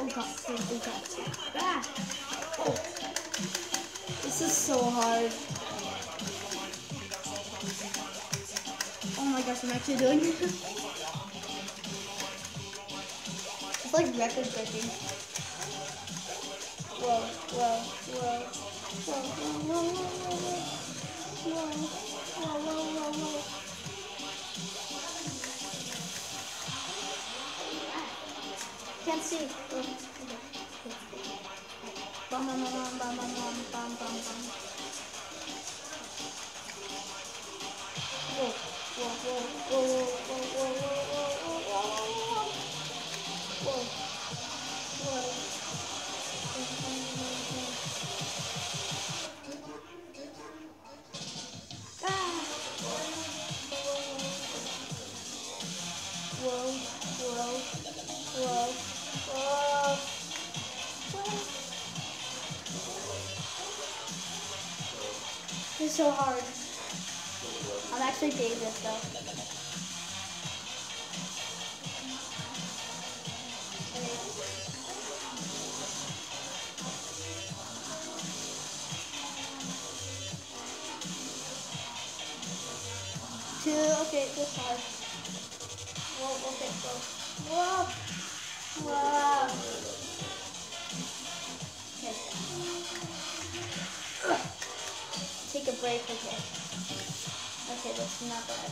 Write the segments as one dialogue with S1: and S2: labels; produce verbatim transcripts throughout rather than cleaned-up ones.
S1: Oh god, oh, oh god. Ah! Oh. This is so hard. Oh my gosh, I'm actually doing it. It's like record breaking. Whoa, whoa, whoa. Whoa, whoa, whoa, whoa, whoa, whoa. Whoa, whoa, whoa, whoa, whoa. Can't see. Oh, okay. Bum, bum, bum, bum, bum, bum, bum, bum, bum. Whoa, whoa, whoa, whoa, whoa, whoa, whoa, whoa, whoa, whoa, whoa, whoa, whoa. Ah! Whoa, whoa, whoa, whoa. This is so hard. I'm actually doing this though. Two, okay, this hard. Whoa, okay, go. Whoa, whoa. Okay. Take a break, okay. Okay, that's not bad.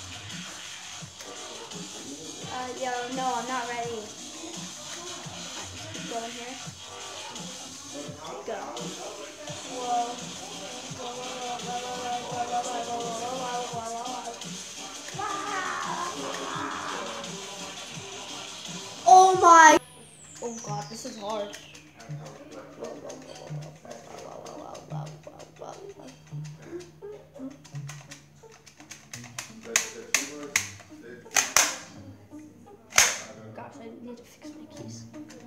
S1: Uh, yo, no, I'm not ready. Alright, let's keep going here. Go. Whoa. Whoa, whoa, whoa, whoa, whoa, whoa, whoa, whoa, whoa, whoa, whoa, whoa, whoa. Oh my! Oh god, this is hard. Whoa, whoa, whoa, whoa, whoa, whoa, whoa, whoa, whoa, whoa. Gosh, I need to fix my keys.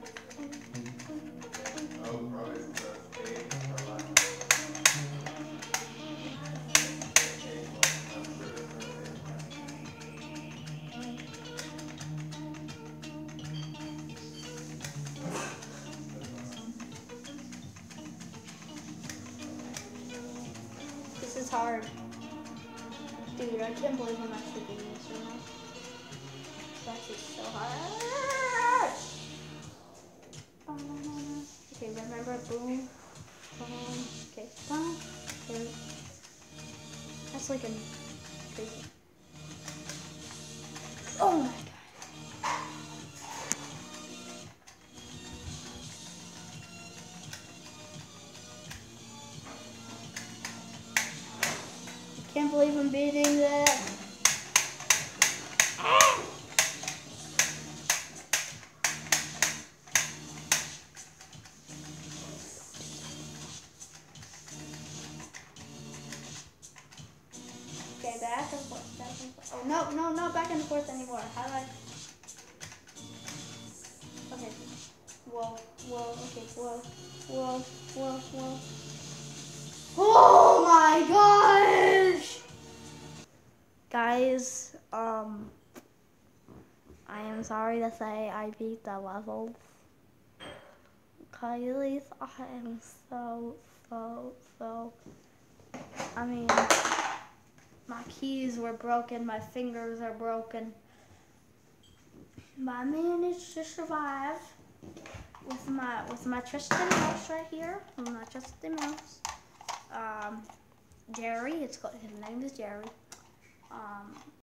S1: This is hard. Dude, I can't believe I'm actually doing this right now. It's actually so hard. Okay, remember, boom, boom, okay, boom, boom. That's like a crazy. Oh my god. I can't believe I'm beating that. Okay, back and forth, back and forth. Oh, no, no, not back and forth anymore. How do I? Okay. Whoa, whoa, okay, whoa, whoa, whoa, whoa. Oh my gosh! Guys, um, I am sorry to say I beat the levels. Guys, I am so, so, so, I mean, my keys were broken, my fingers are broken. But I managed to survive with my with my trusty mouse right here. My trusty mouse. Um, Jerry. It's called, his name is Jerry. Um,